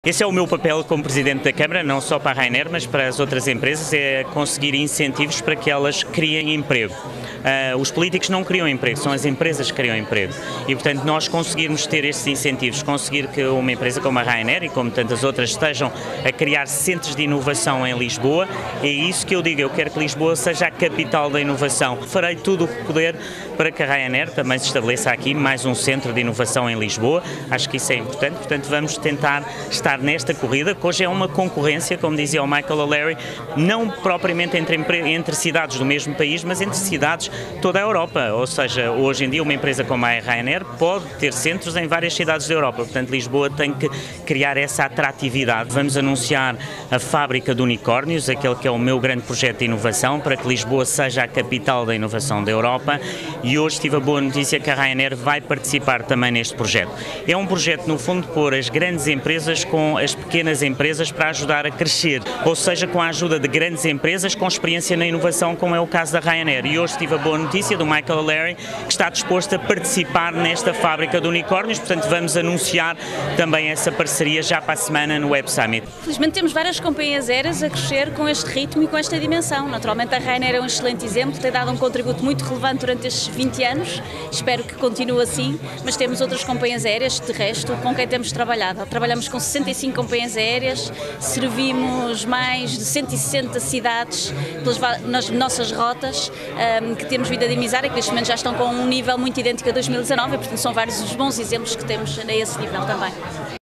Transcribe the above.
Esse é o meu papel como Presidente da Câmara, não só para a Ryanair, mas para as outras empresas, é conseguir incentivos para que elas criem emprego. Os políticos não criam emprego, são as empresas que criam emprego. E, portanto, nós conseguirmos ter estes incentivos, conseguir que uma empresa como a Ryanair e como tantas outras estejam a criar centros de inovação em Lisboa, é isso que eu digo, eu quero que Lisboa seja a capital da inovação. Farei tudo o que puder para que a Ryanair também se estabeleça aqui, mais um centro de inovação em Lisboa. Acho que isso é importante, portanto, vamos tentar estar nesta corrida, que hoje é uma concorrência, como dizia o Michael O'Leary, não propriamente entre cidades do mesmo país, mas entre cidades toda a Europa, ou seja, hoje em dia uma empresa como a Ryanair pode ter centros em várias cidades da Europa, portanto Lisboa tem que criar essa atratividade. Vamos anunciar a fábrica de unicórnios, aquele que é o meu grande projeto de inovação, para que Lisboa seja a capital da inovação da Europa, e hoje tive a boa notícia que a Ryanair vai participar também neste projeto. É um projeto, no fundo, de pôr as grandes empresas com as pequenas empresas para ajudar a crescer, ou seja, com a ajuda de grandes empresas com experiência na inovação, como é o caso da Ryanair. E hoje tive a boa notícia do Michael O'Leary, que está disposto a participar nesta fábrica de unicórnios, portanto vamos anunciar também essa parceria já para a semana no Web Summit. Felizmente temos várias companhias aéreas a crescer com este ritmo e com esta dimensão. Naturalmente a Ryanair é um excelente exemplo, tem dado um contributo muito relevante durante estes 20 anos, espero que continue assim, mas temos outras companhias aéreas, de resto, com quem temos trabalhado. Trabalhamos com 65 companhias aéreas, servimos mais de 160 cidades nas nossas rotas que temos vindo a dinamizar e que neste momento já estão com um nível muito idêntico a 2019, e portanto são vários os bons exemplos que temos a esse nível também.